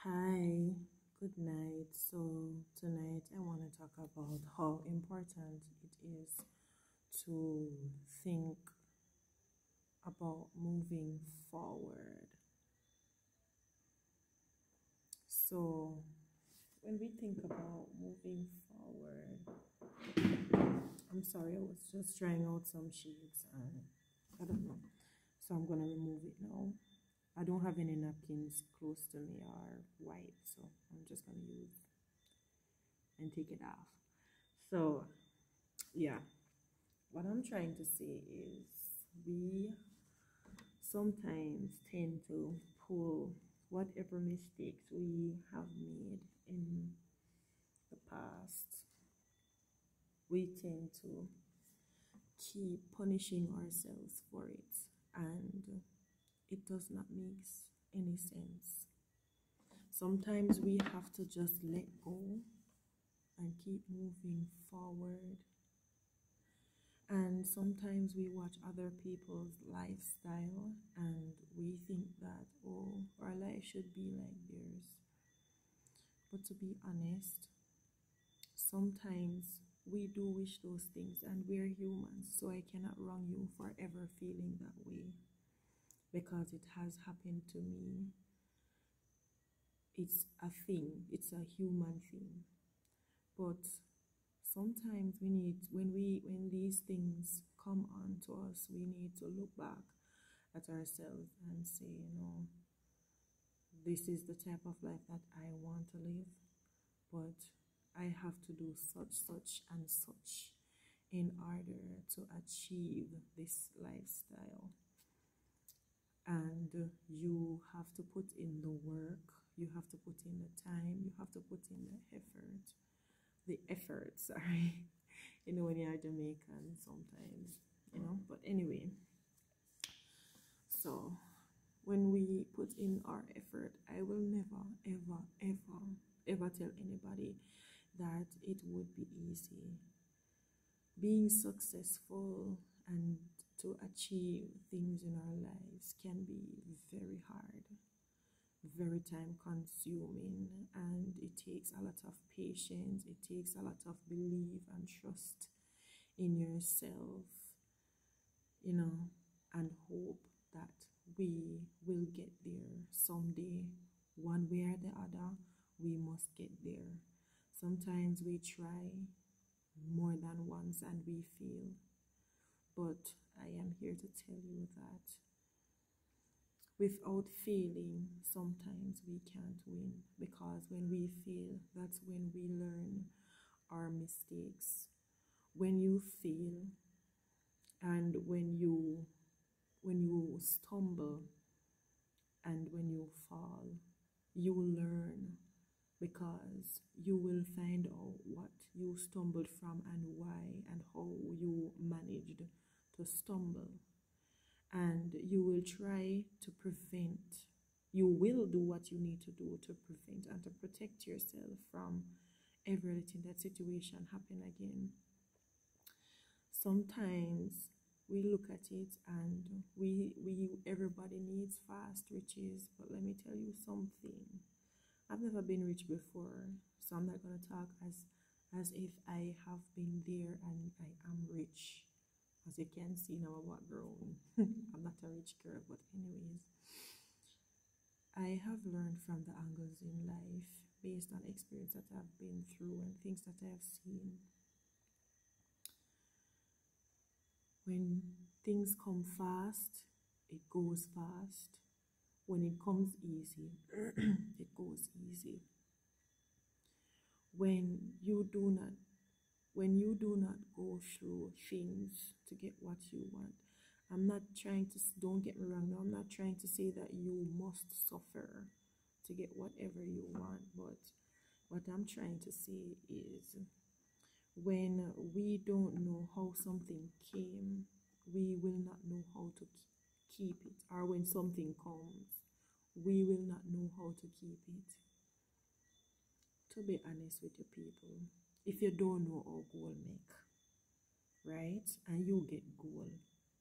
Hi, good night. So, tonight I want to talk about how important it is to think about moving forward. So, when we think about moving forward, I'm sorry, I was just trying out some shades and I don't know. So, I'm going to remove it now. I don't have any napkins close to me or white, so I'm just going to use and take it off. So, yeah, what I'm trying to say is we sometimes tend to pull whatever mistakes we have made in the past. We tend to keep punishing ourselves for it, and it does not make any sense. Sometimes we have to just let go and keep moving forward. And sometimes we watch other people's lifestyle and we think that, oh, our life should be like theirs. But to be honest, sometimes we do wish those things and we're humans, so I cannot wrong you for ever feeling that way because it has happened to me. It's a thing, it's a human thing. But sometimes we need when these things come on to us, we need to look back at ourselves and say, this is the type of life that I want to live, but I have to do such and such in order to achieve this lifestyle. And you have to put in the work, you have to put in the time, you have to put in the effort, sorry. When you're Jamaican sometimes, but anyway, so when we put in our effort, I will never, ever, ever, ever tell anybody that it would be easy. Being successful and to achieve things in our lives can be very hard, very time consuming, and it takes a lot of patience, it takes a lot of belief and trust in yourself, and hope that we will get there someday. One way or the other, we must get there. Sometimes we try more than once and we fail, but I am here to tell you that without failing, sometimes we can't win, because when we fail, that's when we learn our mistakes. When you fail and when you stumble and when you fall, you learn, because you will find out what you stumbled from and why and how you managed to stumble. And you will try to prevent, you will do what you need to do to prevent and to protect yourself from ever letting that situation happen again. Sometimes we look at it and we everybody needs fast riches, but let me tell you something. I've never been rich before, so I'm not going to talk as if I have been there and I am rich. As you can see now, I'm what grown. I'm not a rich girl, but anyways, I have learned from the angles in life based on experience that I've been through and things that I have seen. When things come fast, it goes fast. When it comes easy, it goes easy. When you do not go through things to get what you want, I'm not trying to, don't get me wrong, no, I'm not trying to say that you must suffer to get whatever you want, but what I'm trying to say is, when we don't know how something came, we will not know how to keep it. Or when something comes, we will not know how to keep it. To be honest with you people, if you don't know how gold make, right, and you get gold,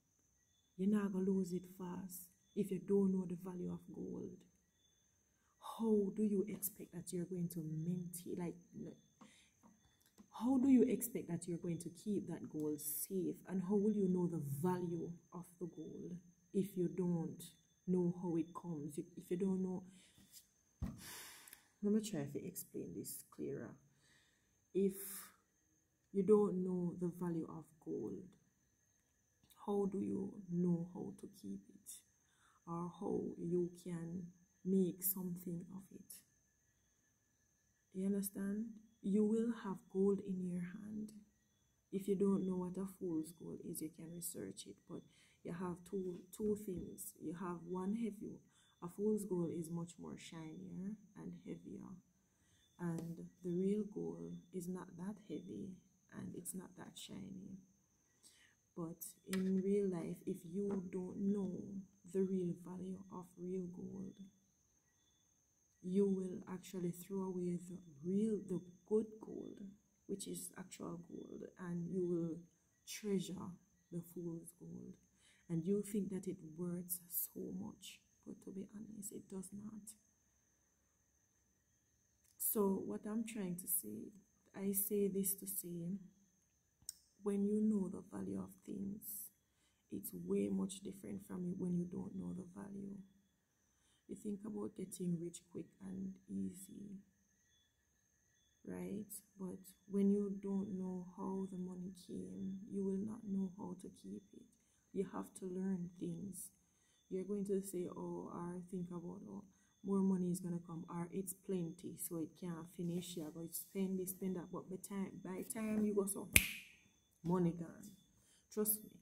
you're not going to lose it fast if you don't know the value of gold. how do you expect that you're going to maintain, like, how do you expect that you're going to keep that goal safe? And how will you know the value of the goal if you don't know how it comes? If you don't know, let me try to explain this clearer. If you don't know the value of gold, how do you know how to keep it? Or how you can make something of it? You understand? You will have gold in your hand. If you don't know what a fool's gold is, you can research it. But you have two things. You have one heavy. A fool's gold is much more shinier and heavier. And the real gold is not that heavy and it's not that shiny. But in real life, if you don't know the real value of real gold, you will actually throw away the good gold, which is actual gold, and you will treasure the fool's gold. And you think that it worth so much, but to be honest, it does not. So what I'm trying to say, I say this to say, when you know the value of things, it's way much different from when you don't know the value. You think about getting rich quick and easy, right? But when you don't know how the money came, you will not know how to keep it. You have to learn things. You're going to say, oh, or think about, oh, more money is going to come, or it's plenty, so it can't finish. You're going to spend this, spend that. But by time you go, so money gone. Trust me,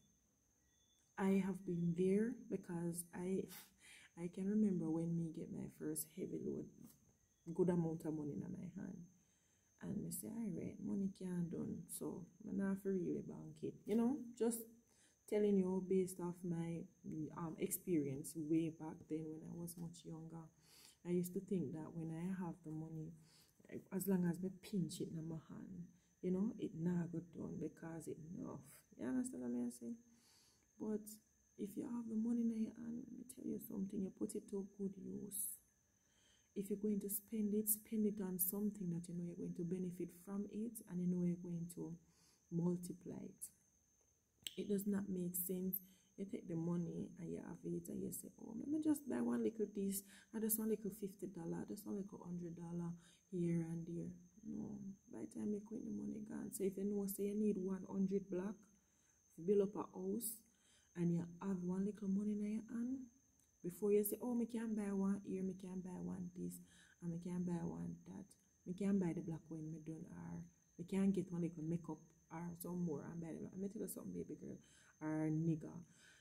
I have been there, because I can remember when me get my first heavy load, good amount of money in my hand, and me say, alright, money can't done, so I'm not for really bank it. You know, just telling you based off my experience way back then when I was much younger. I used to think that when I have the money, as long as me pinch it in my hand, you know, it not go done because it enough. You understand what I'm saying? But if you have the money in your hand, let me tell you something, you put it to good use. If you're going to spend it on something that you know you're going to benefit from it, and you know you're going to multiply it. It does not make sense. You take the money and you have it and you say, oh, let me just buy one little this, and just one little $50, just one little $100 here and there. No, by the time you quit, the money gone. So if you know, say you need 100 block to build up a house, and you have one little money in your hand, before you say, oh, me can buy one here, me can buy one this, and me can buy one that, me can buy the black when me done, or me can get one little makeup or some more and buy them. I'm tell you something, baby girl, or nigga,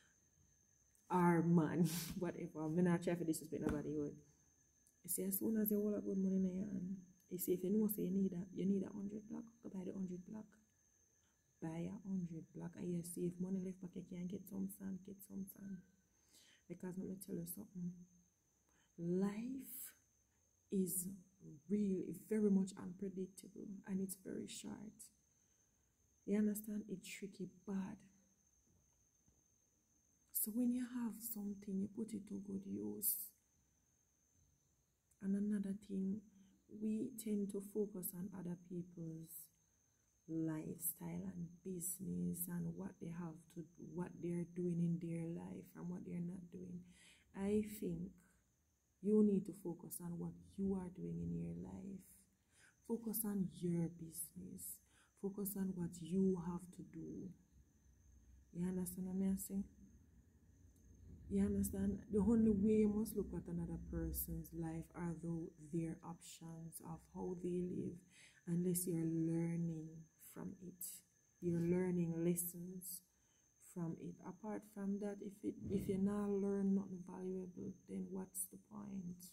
or man, whatever. I'm not trying to disrespect nobody, but you see, as soon as you hold a good money in your hand, you see, if you know, say you need a 100 block, go buy the 100 block. Buy a 100 block, and you see if money left back, you can get some sand, Because let me tell you something, life is really very much unpredictable, and it's very short. You understand? It's tricky, bad. So when you have something, you put it to good use. And another thing, we tend to focus on other people's lifestyle and business and what they have to do, what they're doing in their life and what they're not doing. I think you need to focus on what you are doing in your life. Focus on your business. Focus on what you have to do. You understand what I'm saying? You understand? The only way you must look at another person's life are their options of how they live, unless you're learning from it. You're learning lessons from it. Apart from that, if you not learn nothing valuable, then what's the point?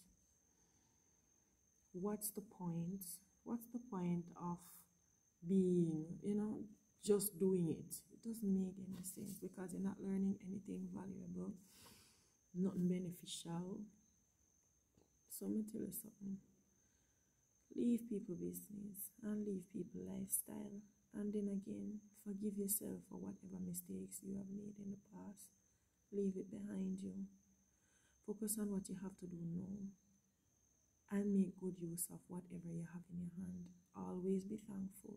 What's the point? What's the point of being, just doing it? It doesn't make any sense, because you're not learning anything valuable, nothing beneficial. So let me tell you something. Leave people business and leave people lifestyle. And then again, forgive yourself for whatever mistakes you have made in the past. Leave it behind you. Focus on what you have to do now. and make good use of whatever you have in your hand. Always be thankful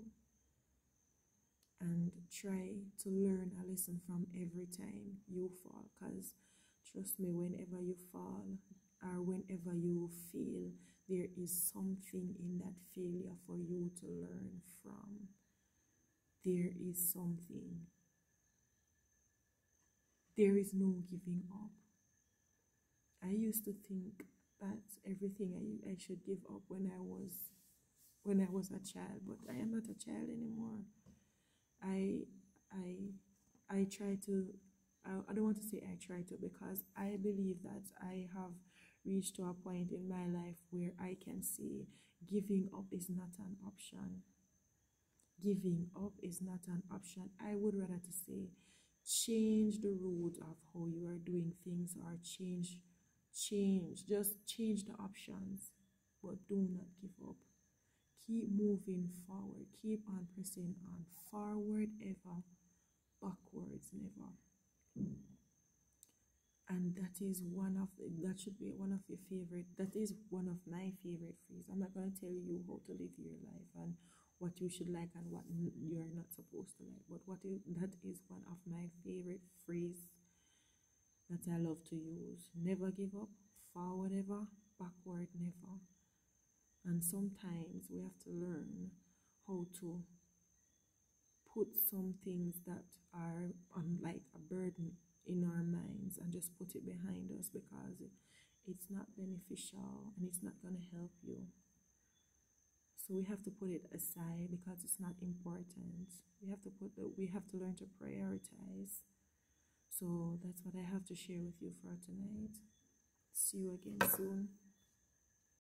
and try to learn a lesson from every time you fall, because trust me, whenever you fall or whenever you fail, there is something in that failure for you to learn from. There is something. There is no giving up. I used to think that everything I should give up when I was a child, but I am not a child anymore. I I try to, I don't want to say I try to, because I believe that I have reached to a point in my life where I can say giving up is not an option. Giving up is not an option. I would rather to say change the route of how you are doing things, or just change the options, but do not give up. Keep moving forward, keep on pressing on, forward ever, backwards never. And that should be one of your favorite, that is one of my favorite phrases. I'm not going to tell you how to live your life and what you should like and what you're not supposed to like, but that is one of my favorite phrases that I love to use. Never give up, forward ever, backward never. And sometimes we have to learn how to put some things that are on like a burden in our minds and just put it behind us, because it's not beneficial and it's not going to help you. So we have to put it aside because it's not important. We have to learn to prioritize. So that's what I have to share with you for tonight. See you again soon.